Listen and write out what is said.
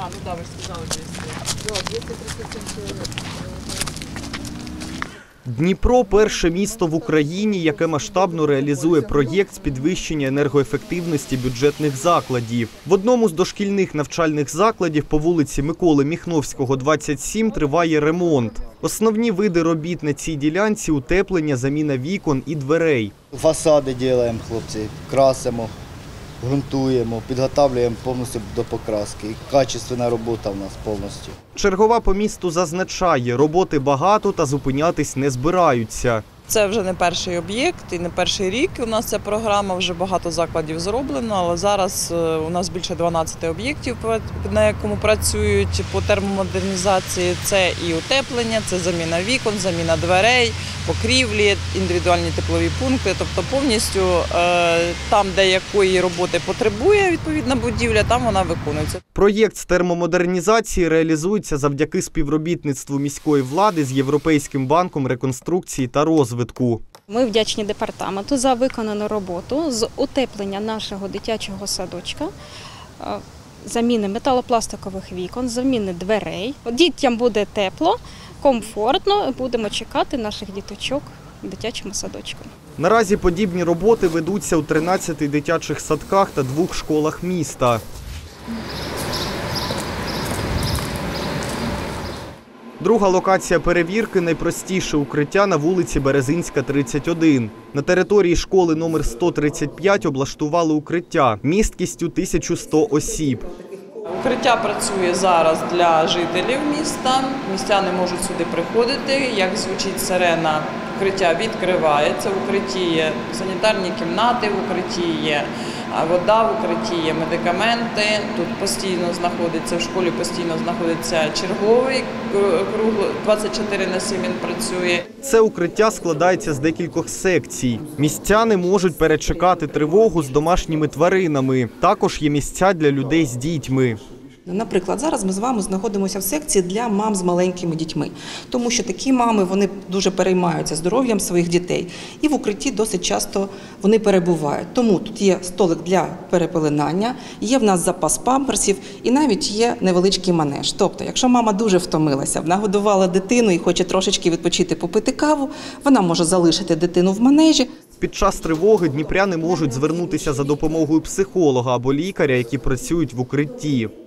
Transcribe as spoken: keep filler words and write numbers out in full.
А, ну да, ви ж сказали двісті. Дніпро – перше місто в Україні, яке масштабно реалізує проєкт з підвищення енергоефективності бюджетних закладів. В одному з дошкільних навчальних закладів по вулиці Миколи Міхновського, двадцять сім, триває ремонт. Основні види робіт на цій ділянці – утеплення, заміна вікон і дверей. Фасади робимо, хлопці, красимо, ґрунтуємо, підготовлюємо повністю до покраски. І качественна робота в нас повністю. Чергова по місту зазначає, роботи багато та зупинятись не збираються. Це вже не перший об'єкт і не перший рік у нас ця програма, вже багато закладів зроблено, але зараз у нас більше дванадцяти об'єктів, на якому працюють по термомодернізації. Це і утеплення, це заміна вікон, заміна дверей, покрівлі, індивідуальні теплові пункти. Тобто повністю там, де якої роботи потребує відповідна будівля, там вона виконується. Проєкт з термомодернізації реалізується завдяки співробітництву міської влади з Європейським банком реконструкції та розвитку. Ми вдячні департаменту за виконану роботу з утеплення нашого дитячого садочка, заміни металопластикових вікон, заміни дверей. Дітям буде тепло, комфортно, будемо чекати наших діточок в дитячому садочку. Наразі подібні роботи ведуться у тринадцяти дитячих садках та двох школах міста. Друга локація перевірки – найпростіше укриття на вулиці Березинська, тридцять один. На території школи номер сто тридцять п'ять облаштували укриття місткістю тисяча сто осіб. Укриття працює зараз для жителів міста. Містяни можуть сюди приходити. Як звучить сирена, укриття відкривається. В укритті є санітарні кімнати, в укритті є вода, в укритті є медикаменти. Тут постійно знаходиться, в школі постійно знаходиться черговий, кругло двадцять чотири на сім він працює. Це укриття складається з декількох секцій. Містяни можуть перечекати тривогу з домашніми тваринами. Також є місця для людей з дітьми. Наприклад, зараз ми з вами знаходимося в секції для мам з маленькими дітьми, тому що такі мами, вони дуже переймаються здоров'ям своїх дітей і в укритті досить часто вони перебувають. Тому тут є столик для перепеленання, є в нас запас памперсів і навіть є невеличкий манеж. Тобто, якщо мама дуже втомилася, нагодувала дитину і хоче трошечки відпочити, попити каву, вона може залишити дитину в манежі. Під час тривоги дніпряни можуть звернутися за допомогою психолога або лікаря, які працюють в укритті.